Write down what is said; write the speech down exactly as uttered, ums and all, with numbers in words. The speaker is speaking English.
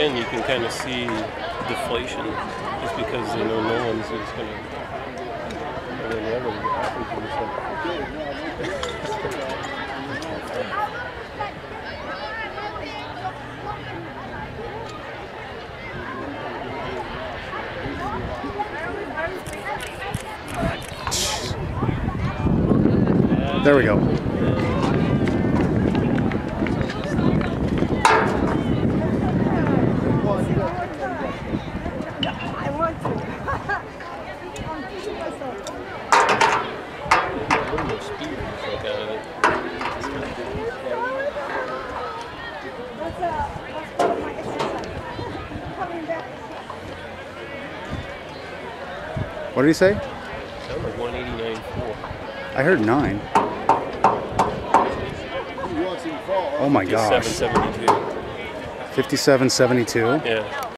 again, you can kind of see deflation just because they know no one's just going to. And then the other athletes are just like, there we go. What did he say? one eighty-nine point four. I heard nine. Oh my gosh. fifty-seven seventy-two. fifty-seven seventy-two? Yeah.